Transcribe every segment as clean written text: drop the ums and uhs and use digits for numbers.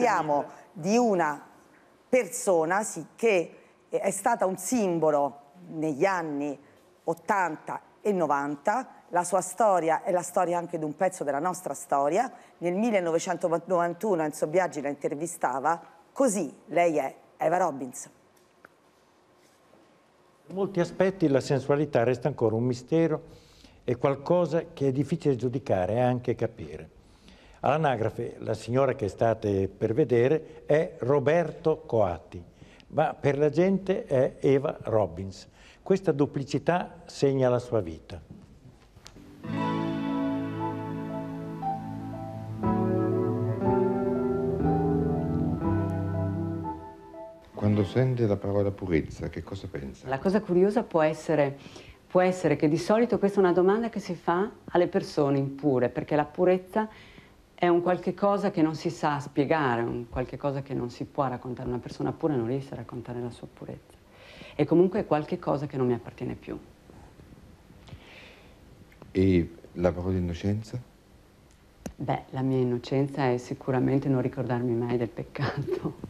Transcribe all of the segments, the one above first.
parliamo di una persona che è stata un simbolo negli anni 80 e 90, la sua storia è la storia anche di un pezzo della nostra storia. Nel 1991 Enzo Biagi la intervistava, così lei è Eva Robbins. In molti aspetti la sensualità resta ancora un mistero e qualcosa che è difficile giudicare e anche capire. All'anagrafe la signora che state per vedere è Roberto Coatti, ma per la gente è Eva Robbins. Questa duplicità segna la sua vita. Quando sente la parola purezza, che cosa pensa? La cosa curiosa può essere che di solito questa è una domanda che si fa alle persone impure, perché la purezza è un qualche cosa che non si sa spiegare, un qualche cosa che non si può raccontare. Una persona pura non riesce a raccontare la sua purezza. E comunque è qualche cosa che non mi appartiene più. E la parola innocenza? Beh, la mia innocenza è sicuramente non ricordarmi mai del peccato.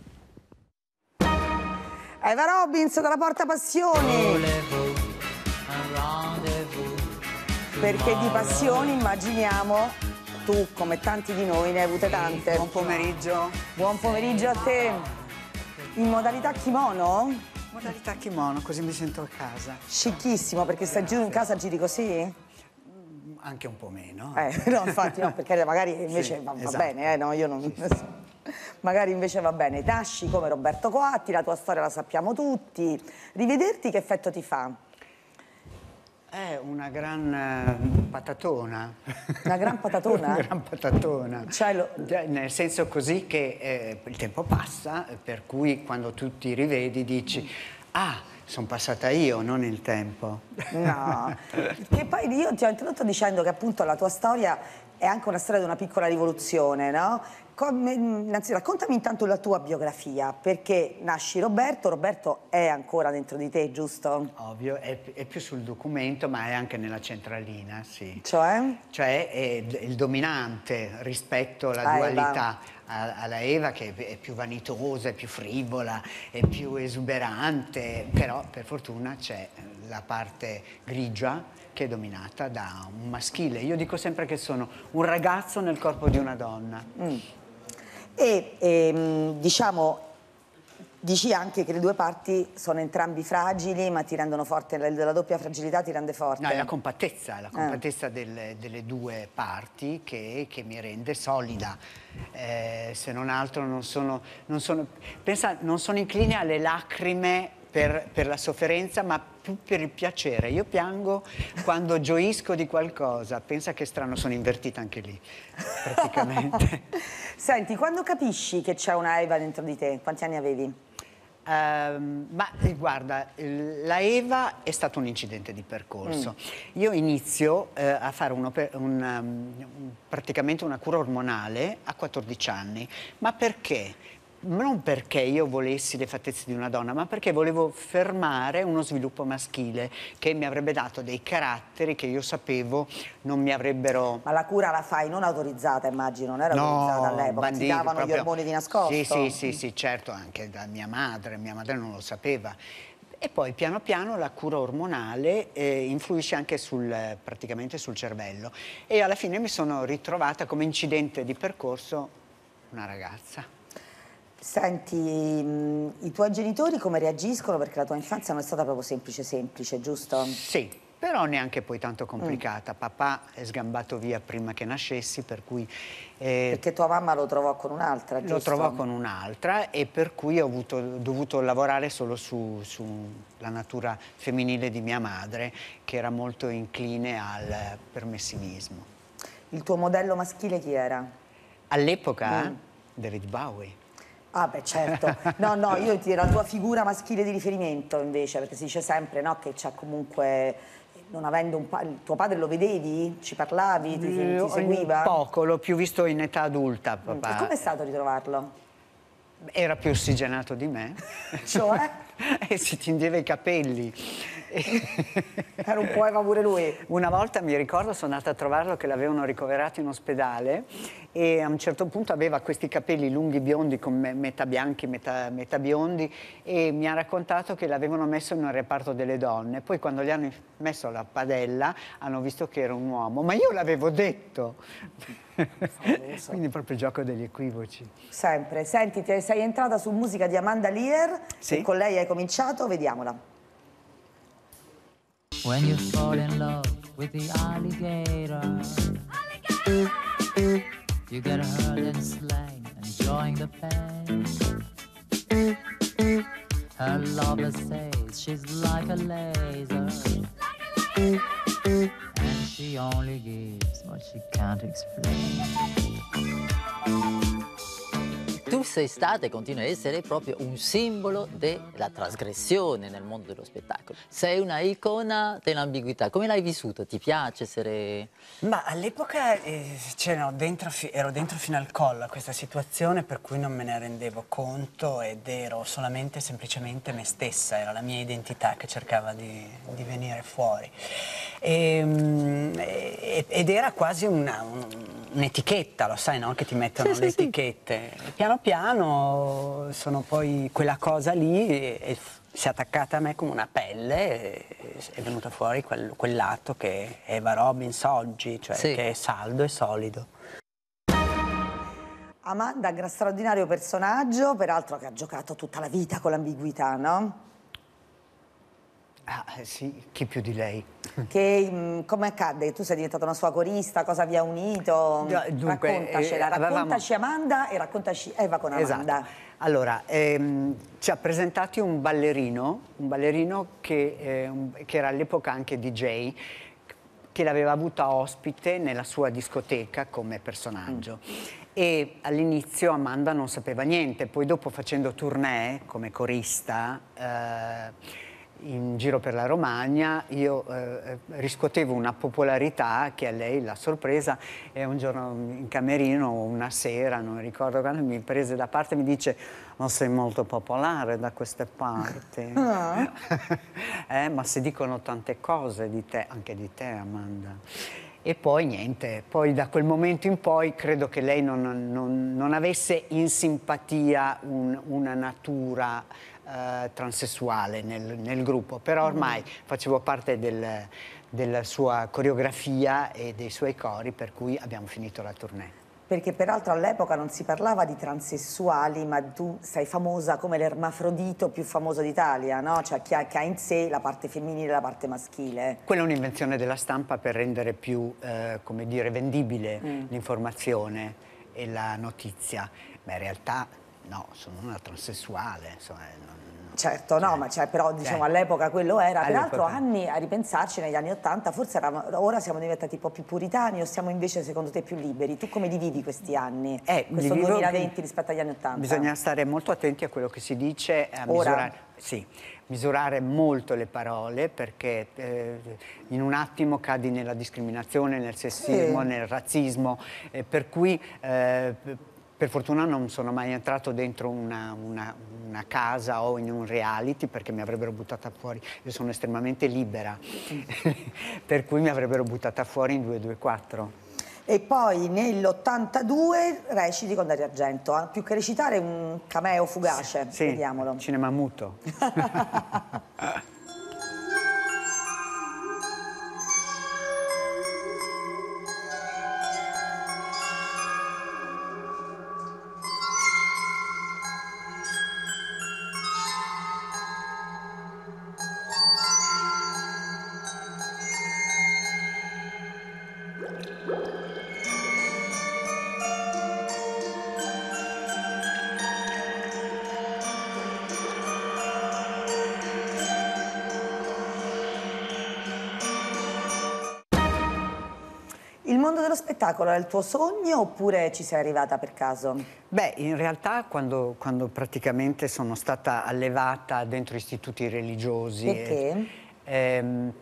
Eva Robbins dalla Porta Passioni. Perché di passioni immaginiamo, tu come tanti di noi ne hai avute tante. Buon pomeriggio. Buon pomeriggio a te. In modalità kimono? Modalità kimono, così mi sento a casa. Scicchissimo, perché stai giù in casa giri così? Anche un po' meno. No, infatti no, perché magari invece va esatto. bene, no, io non... Sì. Magari invece va bene. Nasci come Roberto Coatti, la tua storia la sappiamo tutti. Rivederti che effetto ti fa? È una gran patatona. Una gran patatona? Una gran patatona. Cioè, nel senso così che il tempo passa, per cui quando tu ti rivedi dici ah, sono passata io, non il tempo. No, che poi io ti ho introdotto dicendo che appunto la tua storia è anche una storia di una piccola rivoluzione, no? Innanzitutto raccontami intanto la tua biografia, perché nasci Roberto è ancora dentro di te, giusto? Ovvio, è più sul documento, ma è anche nella centralina, sì. Cioè? Cioè è il dominante rispetto alla dualità, alla Eva che è più vanitosa, è più frivola, è più esuberante, però per fortuna c'è la parte grigia che è dominata da un maschile. Io dico sempre che sono un ragazzo nel corpo di una donna. Diciamo, dici anche che le due parti sono entrambi fragili, ma ti rendono forte, la doppia fragilità ti rende forte. No, è la compattezza delle due parti che mi rende solida. Se non altro non sono incline alle lacrime per la sofferenza, ma più per il piacere. Io piango quando gioisco di qualcosa. Pensa che strano, sono invertita anche lì, praticamente. Senti, quando capisci che c'è una Eva dentro di te? Quanti anni avevi? Ma guarda, la Eva è stato un incidente di percorso. Io inizio a fare praticamente una cura ormonale a 14 anni. Ma perché? Non perché io volessi le fattezze di una donna, ma perché volevo fermare uno sviluppo maschile che mi avrebbe dato dei caratteri che io sapevo non mi avrebbero... Ma la cura la fai non autorizzata, immagino, non era autorizzata all'epoca, ti davano proprio... gli ormoni di nascosto? Sì, certo, anche da mia madre non lo sapeva. E poi piano piano la cura ormonale influisce anche praticamente sul cervello. E alla fine mi sono ritrovata come incidente di percorso una ragazza. Senti, i tuoi genitori come reagiscono? Perché la tua infanzia non è stata proprio semplice, giusto? Sì, però neanche poi tanto complicata. Papà è sgambato via prima che nascessi, per cui... perché tua mamma lo trovò con un'altra, giusto? Lo trovò con un'altra e per cui ho dovuto lavorare solo sulla natura femminile di mia madre, che era molto incline al permissivismo. Il tuo modello maschile chi era? All'epoca David Bowie. Ah beh certo, no, io ti la tua figura maschile di riferimento invece, perché si dice sempre no, che c'è comunque, non avendo tuo padre lo vedevi? Ci parlavi? Ti seguiva? Poco, l'ho più visto in età adulta, papà. E com'è stato ritrovarlo? Era più ossigenato di me. Cioè? E si tingeva i capelli. Era un poema pure lui. Una volta mi ricordo, sono andata a trovarlo che l'avevano ricoverato in ospedale e a un certo punto aveva questi capelli lunghi biondi con metà bianchi, metà biondi, e mi ha raccontato che l'avevano messo in un reparto delle donne. Poi quando gli hanno messo la padella hanno visto che era un uomo, ma io l'avevo detto. Quindi proprio il gioco degli equivoci. Sempre. Senti, sei entrata su musica di Amanda Lear, sì. E con lei hai cominciato, vediamola. When you fall in love with the alligator, you get hurt and slain, enjoying the pain. Her lover says she's like a laser, and she only gives what she can't explain. Tu sei stata e continui a essere proprio un simbolo della trasgressione nel mondo dello spettacolo. Sei una icona dell'ambiguità. Come l'hai vissuto? Ti piace essere... Ma all'epoca ero dentro fino al collo a questa situazione, per cui non me ne rendevo conto ed ero solamente semplicemente me stessa, era la mia identità che cercava di venire fuori. Ed era quasi un'etichetta, lo sai, no? Che ti mettono le etichette. Piano piano sono poi quella cosa lì e si è attaccata a me come una pelle, è venuto fuori quel lato che è Eva Robbins oggi, cioè che è saldo e solido. Amanda, un straordinario personaggio, peraltro che ha giocato tutta la vita con l'ambiguità, no? Ah, sì, chi più di lei? Come accadde? Tu sei diventata una sua corista, cosa vi ha unito? Dunque, raccontaci Amanda e raccontaci Eva con Amanda. Esatto. Allora, ci ha presentati un ballerino che era all'epoca anche DJ, che l'aveva avuta ospite nella sua discoteca come personaggio. E all'inizio Amanda non sapeva niente, poi dopo facendo tournée come corista in giro per la Romagna, io riscuotevo una popolarità che a lei l'ha sorpresa, e un giorno in camerino, una sera, non ricordo quando, mi prese da parte e mi dice: "Non sei molto popolare da queste parti." Ma si dicono tante cose di te, anche di te, Amanda. E poi niente, poi da quel momento in poi credo che lei non avesse in simpatia una natura transessuale nel gruppo, però ormai facevo parte della sua coreografia e dei suoi cori, per cui abbiamo finito la tournée. Perché peraltro all'epoca non si parlava di transessuali, ma tu sei famosa come l'ermafrodito più famoso d'Italia, no? Cioè che ha in sé la parte femminile e la parte maschile. Quella è un'invenzione della stampa per rendere più, come dire, vendibile l'informazione e la notizia, ma in realtà no, sono una transessuale, insomma. Certo, no, ma però diciamo all'epoca quello era. Peraltro anni a ripensarci, negli anni '80, forse ora siamo diventati un po' più puritani, o siamo invece secondo te più liberi? Tu come li vivi questi anni, questo 2020 rispetto agli anni '80? Bisogna stare molto attenti a quello che si dice, a misurare molto le parole, perché in un attimo cadi nella discriminazione, nel sessismo, nel razzismo, per cui per fortuna non sono mai entrato dentro una casa o in un reality, perché mi avrebbero buttata fuori. Io sono estremamente libera, per cui mi avrebbero buttata fuori in 224. E poi nell'82 reciti con Dario Argento, più che recitare un cameo fugace, vediamolo. Cinema muto. Il mondo dello spettacolo è il tuo sogno oppure ci sei arrivata per caso? Beh, in realtà quando praticamente sono stata allevata dentro istituti religiosi... Perché?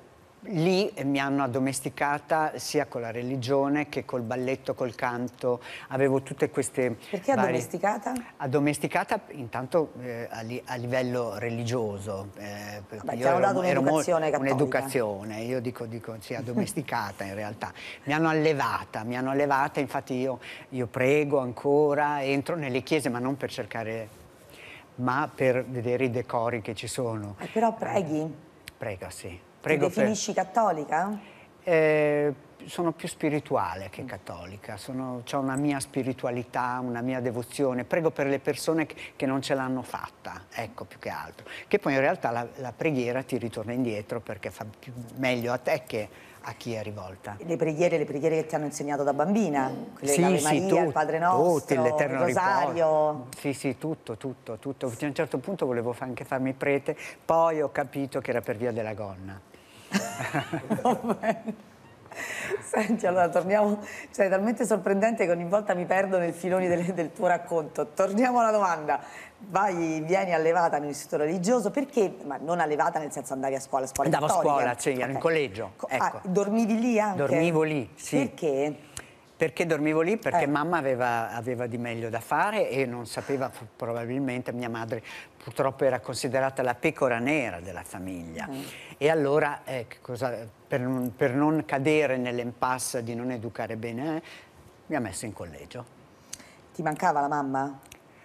lì mi hanno addomesticata sia con la religione che col balletto, col canto. Avevo tutte queste... Perché addomesticata? Addomesticata intanto a livello religioso. Beh, ti hanno dato un'educazione cattolica. Un'educazione, io dico sì, addomesticata in realtà. Mi hanno allevata, infatti io prego ancora, entro nelle chiese, ma non per cercare, ma per vedere i decori che ci sono. Però preghi? Prego, sì. Ti definisci cattolica? Sono più spirituale che cattolica, ho una mia spiritualità, una mia devozione, prego per le persone che non ce l'hanno fatta, ecco, più che altro. Che poi in realtà la preghiera ti ritorna indietro perché fa meglio a te che a chi è rivolta. Le preghiere che ti hanno insegnato da bambina? Quelle dell'Ave Maria, il Padre Nostro, il Rosario? Sì, tutto. A un certo punto volevo anche farmi prete, poi ho capito che era per via della gonna. Va bene. Senti, allora torniamo, cioè è talmente sorprendente che ogni volta mi perdo nei filoni del tuo racconto. Torniamo alla domanda. Vieni allevata in un istituto religioso, perché? Ma non allevata nel senso andavi a scuola Andavo cattolica? a scuola, sì, ero in collegio. Ecco. Dormivi lì anche? Dormivo lì, sì. Perché? Perché dormivo lì? Perché mamma aveva di meglio da fare e non sapeva, probabilmente mia madre purtroppo era considerata la pecora nera della famiglia. E allora, per non cadere nell'impasse di non educare bene, mi ha messo in collegio. Ti mancava la mamma?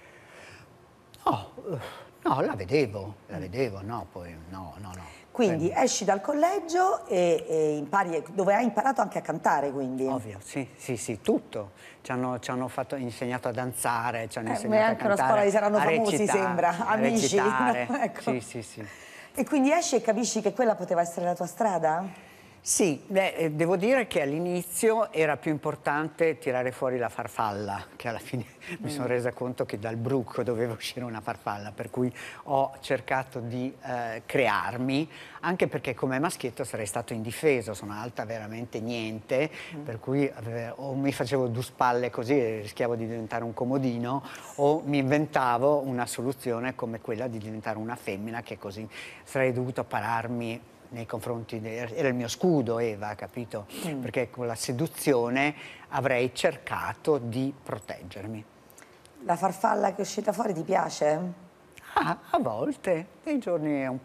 No, la vedevo, no. Quindi esci dal collegio e impari, dove hai imparato anche a cantare, quindi? Ovvio, sì, tutto. Ci hanno insegnato a danzare, ci hanno insegnato anche a cantare, una scuola vi saranno famosi, recitare, sembra, amici. Ecco. Sì. E quindi esci e capisci che quella poteva essere la tua strada? Sì, devo dire che all'inizio era più importante tirare fuori la farfalla, che alla fine mi sono resa conto che dal bruco doveva uscire una farfalla, per cui ho cercato di crearmi, anche perché come maschietto sarei stato indifeso, sono alta veramente niente, per cui o mi facevo due spalle così e rischiavo di diventare un comodino, o mi inventavo una soluzione come quella di diventare una femmina, che così sarei dovuto pararmi nei confronti, era il mio scudo Eva, capito? Perché con la seduzione avrei cercato di proteggermi. La farfalla che è uscita fuori ti piace? A volte, nei giorni è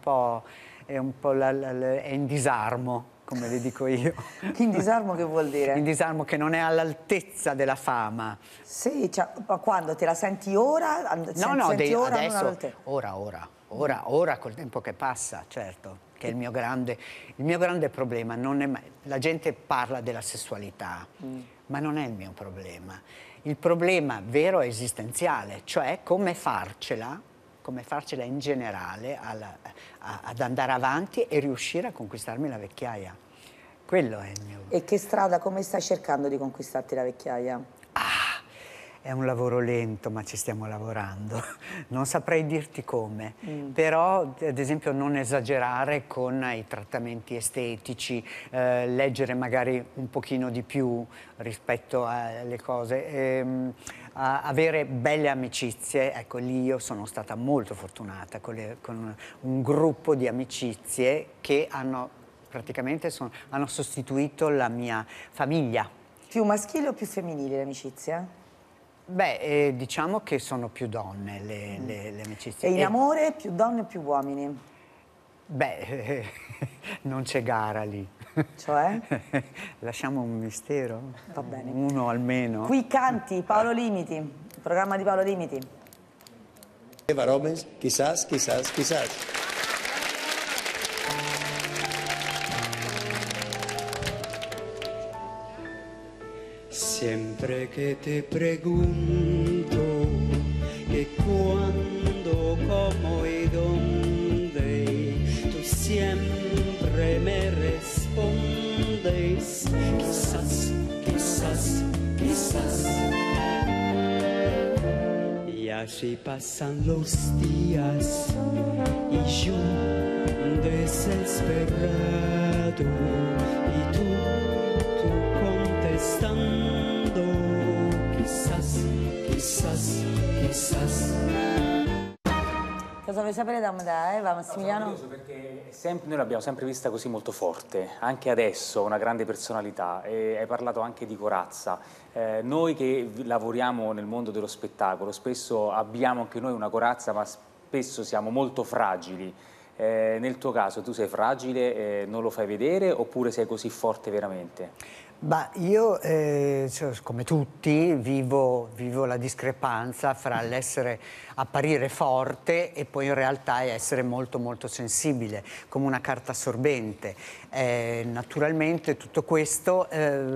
in disarmo, come le dico io. In disarmo che vuol dire? In disarmo che non è all'altezza della fama. Sì, cioè, ma quando te la senti ora? Adesso, ora col tempo che passa, certo. Che è il mio grande problema. La gente parla della sessualità, ma non è il mio problema. Il problema vero è esistenziale, cioè come farcela in generale ad andare avanti e riuscire a conquistarmi la vecchiaia. Quello è il mio... E che strada, come stai cercando di conquistarti la vecchiaia? È un lavoro lento, ma ci stiamo lavorando. Non saprei dirti come, però ad esempio non esagerare con i trattamenti estetici, leggere magari un pochino di più rispetto alle cose, avere belle amicizie. Ecco, lì io sono stata molto fortunata con un gruppo di amicizie che praticamente hanno sostituito la mia famiglia. Più maschile o più femminili l'amicizia? Beh, diciamo che sono più donne le amicizie. E in amore più donne o più uomini? Beh, non c'è gara lì. Cioè? Lasciamo un mistero. Va bene. Uno almeno. Qui canti Paolo Limiti, il programma di Paolo Limiti. Eva Robbins, quizás. Siempre que te pregunto que cuándo, cómo y dónde, tú siempre me respondes, quizás. Y así pasan los días y yo desesperado y tú contestando, quizás. Cosa vuoi sapere da Eva, Massimiliano? Sono curioso perché noi l'abbiamo sempre vista così molto forte, anche adesso, una grande personalità, e hai parlato anche di corazza. Noi che lavoriamo nel mondo dello spettacolo, spesso abbiamo anche noi una corazza, ma spesso siamo molto fragili. Nel tuo caso tu sei fragile, non lo fai vedere, oppure sei così forte veramente? Bah, io, come tutti, vivo la discrepanza fra l'essere apparire forte e poi in realtà essere molto molto sensibile, come una carta assorbente. Naturalmente tutto questo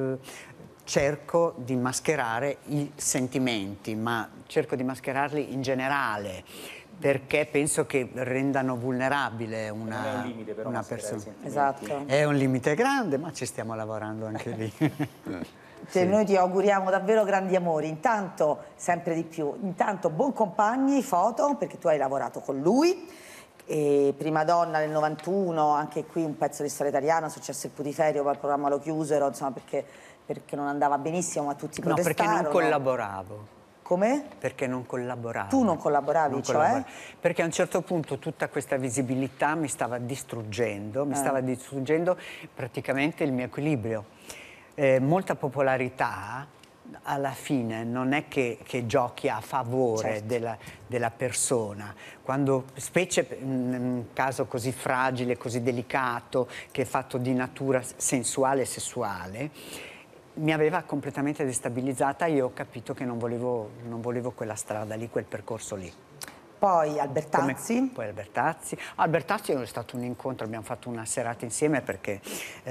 cerco di mascherare i sentimenti, ma cerco di mascherarli in generale, perché penso che rendano vulnerabile una persona. Esatto. È un limite grande, ma ci stiamo lavorando anche lì. Sì. Noi ti auguriamo davvero grandi amori, intanto sempre di più, intanto Boncompagni, foto, perché tu hai lavorato con lui, e Prima Donna nel 91, anche qui un pezzo di storia italiana, successo il putiferio, poi il programma lo chiusero, insomma perché non andava benissimo, ma tutti protestarono. No, perché non collaboravo. Come? Perché non collaboravo. Tu non collaboravi, cioè? Perché a un certo punto tutta questa visibilità mi stava distruggendo, praticamente il mio equilibrio. Molta popolarità alla fine non è che giochi a favore della persona, quando, specie in un caso così fragile, così delicato, che è fatto di natura sensuale e sessuale, mi aveva completamente destabilizzata e io ho capito che non volevo quella strada lì, quel percorso lì. Poi Albertazzi. Poi Albertazzi. Albertazzi è stato un incontro, abbiamo fatto una serata insieme perché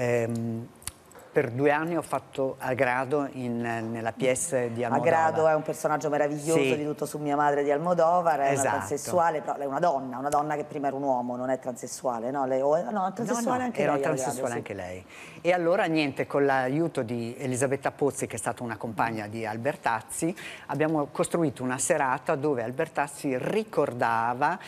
per 2 anni ho fatto Agrado nella pièce di Almodovar. Agrado è un personaggio meraviglioso, sì, di Tutto su mia madre di Almodovar, è una transessuale, però lei è una donna che prima era un uomo, non è transessuale, no? Lei, no, transessuale anche lei. Era transessuale anche lei. E allora niente, con l'aiuto di Elisabetta Pozzi, che è stata una compagna di Albertazzi, abbiamo costruito una serata dove Albertazzi ricordava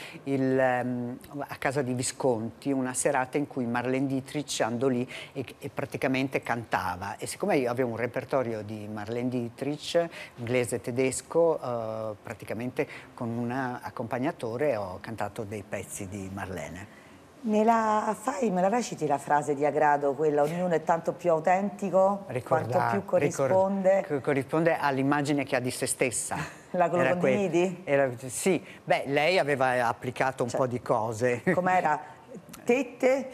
a casa di Visconti, una serata in cui Marlene Dietrich andò lì e praticamente cantava. E siccome io avevo un repertorio di Marlene Dietrich, inglese e tedesco, praticamente con un accompagnatore ho cantato dei pezzi di Marlene. Me la reciti la frase di Agrado, quella ognuno è tanto più autentico quanto più corrisponde? Corrisponde all'immagine che ha di se stessa. La condividi? Sì, beh, lei aveva applicato un po' di cose. Com'era? Tette,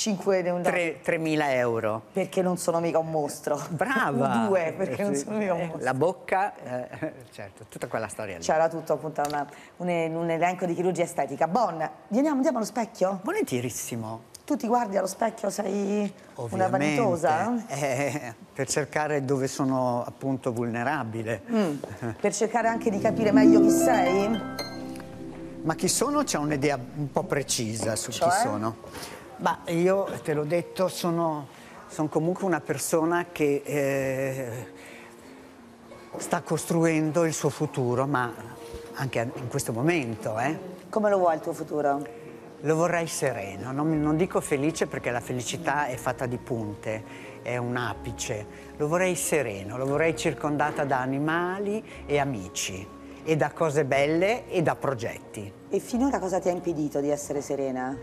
3.000 euro. Perché non sono mica un mostro. Brava! 2, perché non sono mica un mostro. La bocca, certo, tutta quella storia lì. C'era tutto appunto un elenco di chirurgia estetica. Bon, andiamo allo specchio? Volentierissimo. Tu ti guardi allo specchio, sei una vanitosa? Per cercare dove sono appunto vulnerabile. Per cercare anche di capire meglio chi sei? Ma chi sono? C'è un'idea un po' precisa su chi sono. Ma io, te l'ho detto, sono comunque una persona che sta costruendo il suo futuro, ma anche in questo momento. Come lo vuoi il tuo futuro? Lo vorrei sereno, non dico felice perché la felicità è fatta di punte, è un apice. Lo vorrei sereno, lo vorrei circondata da animali e amici. E da cose belle e da progetti. E finora cosa ti ha impedito di essere serena?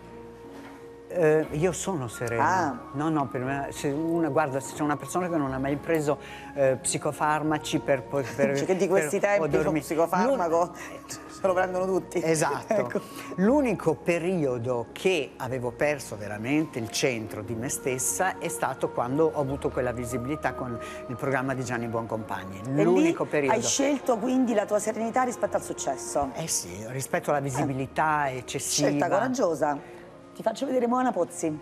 Io sono serena. No, per me, guarda, se c'è una persona che non ha mai preso psicofarmaci per che di questi tempi un psicofarmaco se lo prendono tutti. Esatto. Ecco. L'unico periodo che avevo perso veramente il centro di me stessa è stato quando ho avuto quella visibilità con il programma di Gianni Boncompagni. L'unico periodo. Hai scelto quindi la tua serenità rispetto al successo? Sì, rispetto alla visibilità eccessiva. Scelta coraggiosa. Ti faccio vedere Moana Pozzi.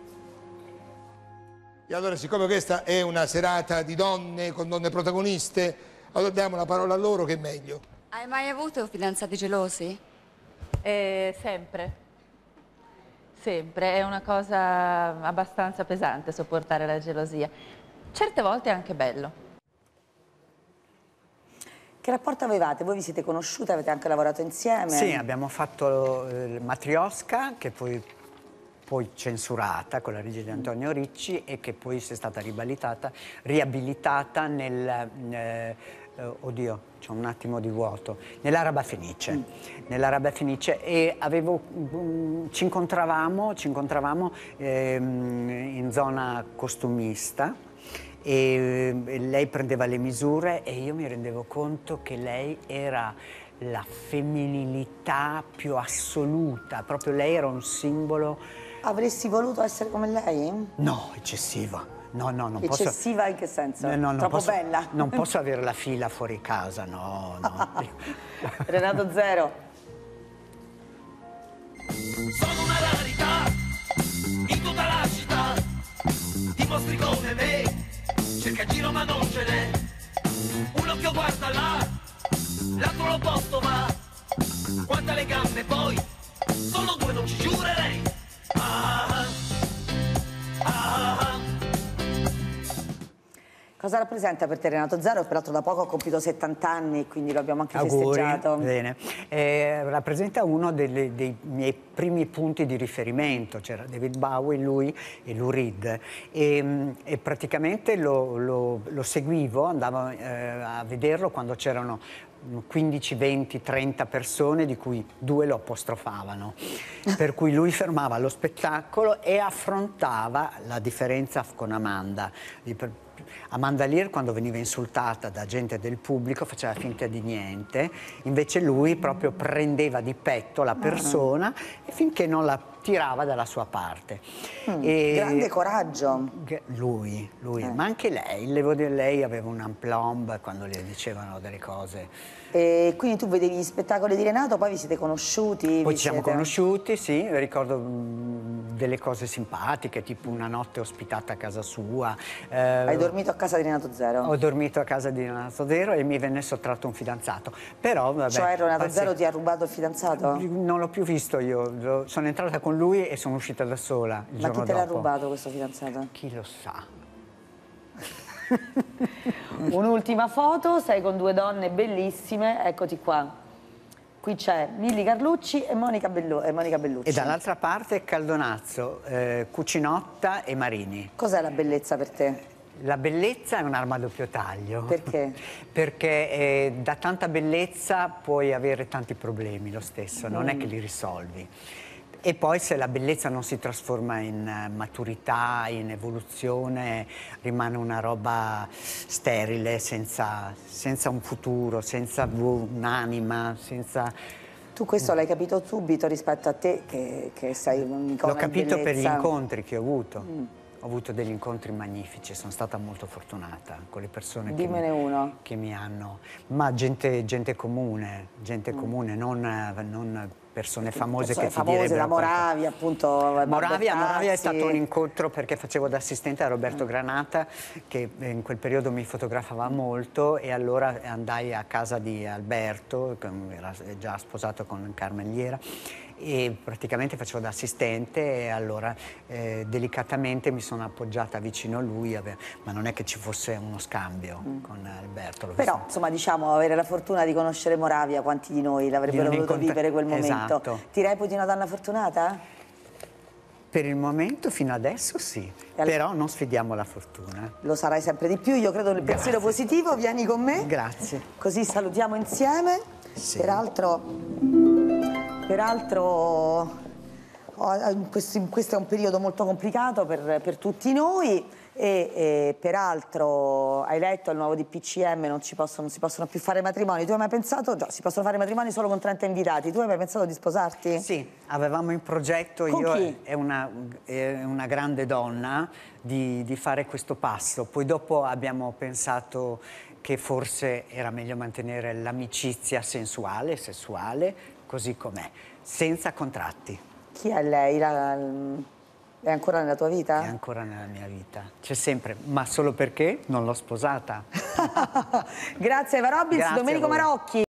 E allora, siccome questa è una serata di donne, con donne protagoniste, allora diamo la parola a loro, che è meglio. Hai mai avuto fidanzati gelosi? Sempre. Sempre. È una cosa abbastanza pesante sopportare la gelosia. Certe volte è anche bello. Che rapporto avevate? Voi vi siete conosciute, avete anche lavorato insieme? Sì, abbiamo fatto Matrioska, che poi censurata con la regia di Antonio Ricci e che poi è stata riabilitata nel oddio, c'è un attimo di vuoto, nell'Araba Fenice. Nell'Araba Fenice e ci incontravamo in zona costumista e lei prendeva le misure e io mi rendevo conto che lei era la femminilità più assoluta, proprio lei era un simbolo. Avresti voluto essere come lei? No, eccessiva. No, non posso. Eccessiva in che senso? No, Troppo bella? Non posso avere la fila fuori casa, no. Renato Zero. Sono una rarità in tutta la città, ti mostri come me, cerca in giro ma non ce n'è, un occhio guarda là, l'altro l'opposto va, guarda le gambe poi, sono due non ci giurerei. Cosa rappresenta per te Renato Zero? Peraltro da poco ha compiuto 70 anni, quindi lo abbiamo anche festeggiato. Bene. Rappresenta uno dei miei primi punti di riferimento, c'era David Bowie, lui e Lou Reed, e praticamente lo seguivo, andavo a vederlo quando c'erano 15, 20, 30 persone di cui 2 lo apostrofavano, per cui lui fermava lo spettacolo e affrontava la differenza con Amanda. Amanda Lear, quando veniva insultata da gente del pubblico, faceva finta di niente, invece lui proprio prendeva di petto la persona e finché non la tirava dalla sua parte. Grande coraggio. Lui, ma anche lei, lei aveva un aplomb quando le dicevano delle cose. E quindi tu vedevi gli spettacoli di Renato, poi vi siete conosciuti? Poi ci siamo conosciuti, sì, ricordo delle cose simpatiche, tipo una notte ospitata a casa sua. Hai dormito a casa di Renato Zero? Ho dormito a casa di Renato Zero e mi venne sottratto un fidanzato. Però, vabbè, cioè Renato Zero ti ha rubato il fidanzato? Non l'ho più visto io, sono entrata con lui e sono uscita da sola il giorno dopo. Ma chi te l'ha rubato questo fidanzato? Chi lo sa. Un'ultima foto, sei con 2 donne bellissime, eccoti qua. Qui c'è Milly Carlucci e Monica Bellucci. E dall'altra parte Caldonazzo, Cucinotta e Marini. Cos'è la bellezza per te? La bellezza è un'arma a doppio taglio. Perché? Perché da tanta bellezza puoi avere tanti problemi lo stesso, non è che li risolvi. E poi se la bellezza non si trasforma in maturità, in evoluzione, rimane una roba sterile, senza un futuro, senza un'anima, senza... Tu questo l'hai capito subito rispetto a te, che sei un'icona L'ho capito di per gli bellezza. incontri che ho avuto. Ho avuto degli incontri magnifici, sono stata molto fortunata con le persone che mi hanno... Ma gente comune, non persone famose che ti direbbero... la Moravia, appunto. Moravia è stato un incontro perché facevo da assistente a Roberto Granata, che in quel periodo mi fotografava molto, e allora andai a casa di Alberto, che era già sposato con Carmen Liera, e praticamente facevo da assistente, e allora delicatamente mi sono appoggiata vicino a lui, ma non è che ci fosse uno scambio con Alberto. Però insomma, diciamo, avere la fortuna di conoscere Moravia, quanti di noi l'avrebbero voluto vivere quel momento? Esatto. Ti reputi una donna fortunata? Per il momento, fino adesso sì, però non sfidiamo la fortuna. Lo sarai sempre di più, io credo nel pensiero positivo, vieni con me. Grazie. Così salutiamo insieme. Sì. Peraltro questo è un periodo molto complicato per tutti noi e peraltro hai letto il nuovo DPCM, non si possono più fare matrimoni. Tu hai mai pensato, già si possono fare matrimoni solo con 30 invitati, tu hai mai pensato di sposarti? Sì, avevamo in progetto, con chi? È una grande donna, di fare questo passo, poi dopo abbiamo pensato che forse era meglio mantenere l'amicizia sessuale, così com'è, senza contratti. Chi è lei? È ancora nella tua vita? È ancora nella mia vita, c'è sempre, ma solo perché non l'ho sposata. Grazie Eva Robbins, Domenico Marocchi.